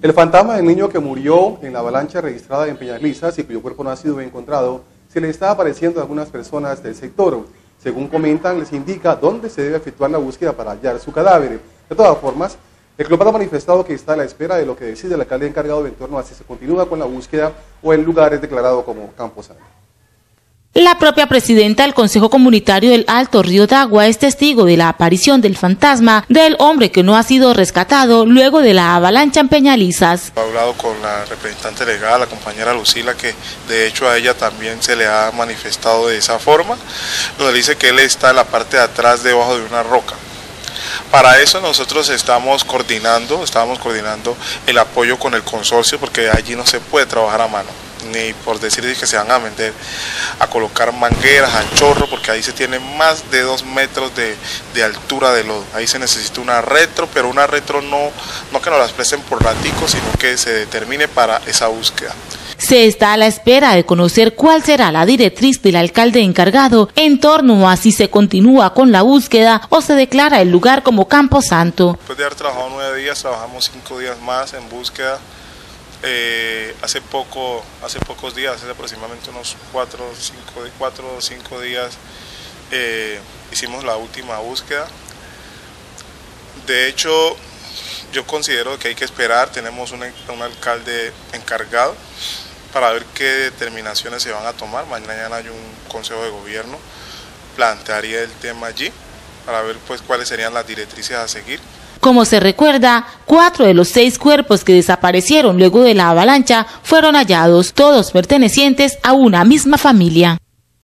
El fantasma del niño que murió en la avalancha registrada en Peñalisas y cuyo cuerpo no ha sido encontrado, se le está apareciendo a algunas personas del sector. Según comentan, les indica dónde se debe efectuar la búsqueda para hallar su cadáver. De todas formas, el club ha manifestado que está a la espera de lo que decide el alcalde encargado en torno a si se continúa con la búsqueda o el lugar es declarado como Camposanto. La propia presidenta del Consejo Comunitario del Alto Río Dagua es testigo de la aparición del fantasma del hombre que no ha sido rescatado luego de la avalancha en Peñalisas. He hablado con la representante legal, la compañera Lucila, que de hecho a ella también se le ha manifestado de esa forma, donde dice que él está en la parte de atrás debajo de una roca. Para eso nosotros estábamos coordinando el apoyo con el consorcio, porque allí no se puede trabajar a mano, ni por decir que se van a meter a colocar mangueras al chorro, porque ahí se tiene más de 2 metros de altura de lodo. Ahí se necesita una retro, pero una retro no que nos las presten por ratico, sino que se determine para esa búsqueda. Se está a la espera de conocer cuál será la directriz del alcalde encargado en torno a si se continúa con la búsqueda o se declara el lugar como Camposanto. Después de haber trabajado 9 días, trabajamos 5 días más en búsqueda. Hace pocos días, hace aproximadamente unos 4 o 5 días, hicimos la última búsqueda. De hecho, yo considero que hay que esperar, tenemos un alcalde encargado para ver qué determinaciones se van a tomar. Mañana hay un consejo de gobierno, plantearía el tema allí para ver pues cuáles serían las directrices a seguir. Como se recuerda, 4 de los 6 cuerpos que desaparecieron luego de la avalancha fueron hallados, todos pertenecientes a una misma familia.